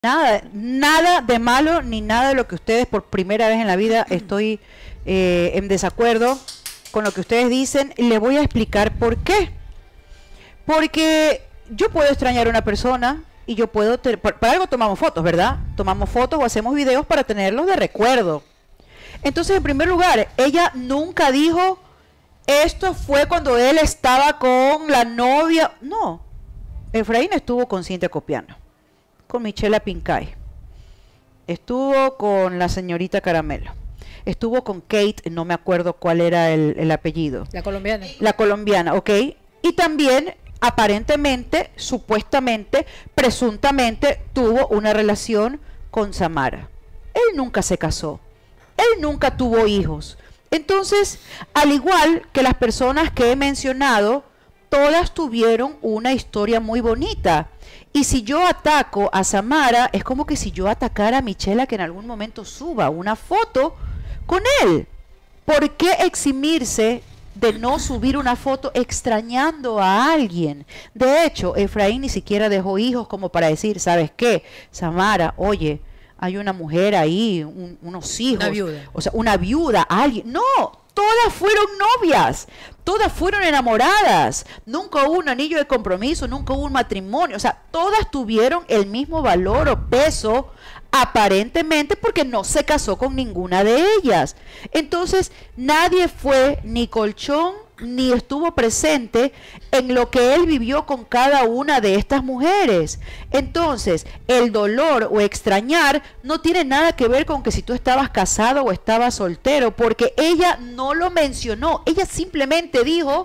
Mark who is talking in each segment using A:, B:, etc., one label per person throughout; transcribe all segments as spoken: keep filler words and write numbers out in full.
A: Nada, nada de malo ni nada de lo que ustedes por primera vez en la vida estoy eh, en desacuerdo con lo que ustedes dicen. Les voy a explicar por qué. Porque yo puedo extrañar a una persona y yo puedo, para algo tomamos fotos, ¿verdad? Tomamos fotos o hacemos videos para tenerlos de recuerdo. Entonces, en primer lugar, ella nunca dijo, esto fue cuando él estaba con la novia. No, Efraín estuvo con Cintia Copiano, con Michela Pincay, estuvo con la señorita Caramelo, estuvo con Kate, no me acuerdo cuál era el, el apellido.
B: La colombiana.
A: La colombiana, ok. Y también, aparentemente, supuestamente, presuntamente, tuvo una relación con Samara. Él nunca se casó, él nunca tuvo hijos. Entonces, al igual que las personas que he mencionado, todas tuvieron una historia muy bonita. Y si yo ataco a Samara, es como que si yo atacara a Michela, que en algún momento suba una foto con él. ¿Por qué eximirse de no subir una foto extrañando a alguien? De hecho, Efraín ni siquiera dejó hijos como para decir, ¿sabes qué? Samara, oye, hay una mujer ahí, un, unos hijos.
B: Una viuda.
A: O sea, una viuda, alguien. No, todas fueron novias, todas fueron enamoradas, nunca hubo un anillo de compromiso, nunca hubo un matrimonio, o sea, todas tuvieron el mismo valor o peso, aparentemente, porque no se casó con ninguna de ellas. Entonces, nadie fue ni colchón ni estuvo presente en lo que él vivió con cada una de estas mujeres. Entonces, el dolor o extrañar no tiene nada que ver con que si tú estabas casado o estabas soltero, porque ella no lo mencionó, ella simplemente dijo,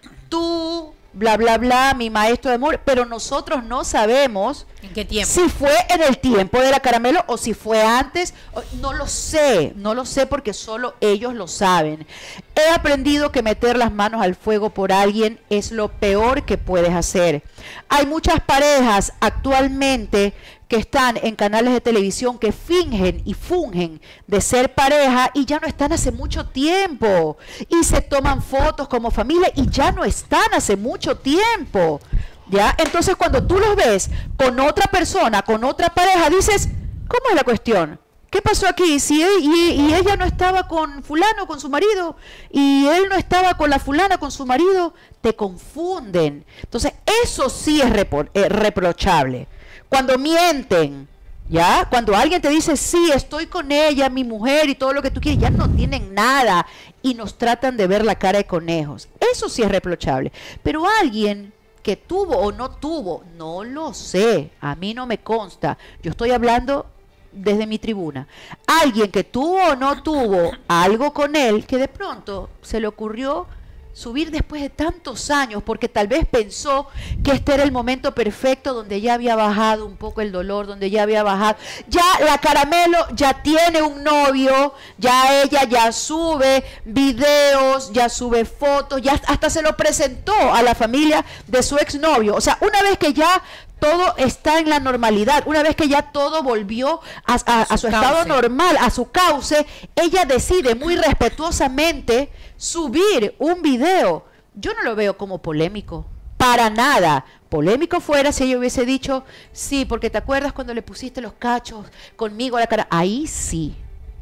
A: tú, bla, bla, bla, mi maestro de amor, pero nosotros no sabemos
B: ¿en qué tiempo?
A: Si fue en el tiempo de la Caramelo o si fue antes, no lo sé, no lo sé porque solo ellos lo saben. He aprendido que meter las manos al fuego por alguien es lo peor que puedes hacer. Hay muchas parejas actualmente que están en canales de televisión que fingen y fungen de ser pareja y ya no están hace mucho tiempo. Y se toman fotos como familia y ya no están hace mucho tiempo. ¿Ya? Entonces, cuando tú los ves con otra persona, con otra pareja, dices, ¿cómo es la cuestión? ¿Qué pasó aquí? Si él, y, y ella no estaba con fulano, con su marido, y él no estaba con la fulana, con su marido, te confunden. Entonces, eso sí es repro eh, reprochable. Cuando mienten, ¿ya? Cuando alguien te dice, sí, estoy con ella, mi mujer y todo lo que tú quieres, ya no tienen nada y nos tratan de ver la cara de conejos. Eso sí es reprochable. Pero alguien que tuvo o no tuvo, no lo sé, a mí no me consta, yo estoy hablando desde mi tribuna, alguien que tuvo o no tuvo algo con él, que de pronto se le ocurrió subir después de tantos años, porque tal vez pensó que este era el momento perfecto donde ya había bajado un poco el dolor, donde ya había bajado, ya la Caramelo ya tiene un novio, ya ella ya sube videos, ya sube fotos, ya hasta se lo presentó a la familia de su exnovio. O sea, una vez que ya todo está en la normalidad, una vez que ya todo volvió a, a, a su estado normal, a su cauce, ella decide muy respetuosamente subir un video. Yo no lo veo como polémico, para nada. Polémico fuera si ella hubiese dicho, sí, porque te acuerdas cuando le pusiste los cachos conmigo a la cara. Ahí sí,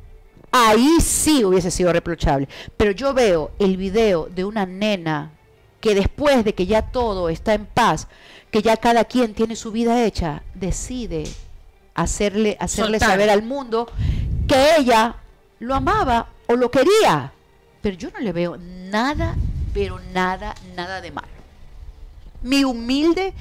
A: ahí sí hubiese sido reprochable. Pero yo veo el video de una nena que después de que ya todo está en paz, que ya cada quien tiene su vida hecha, decide hacerle, hacerle saber al mundo que ella lo amaba o lo quería. Pero yo no le veo nada, pero nada, nada de malo. Mi humilde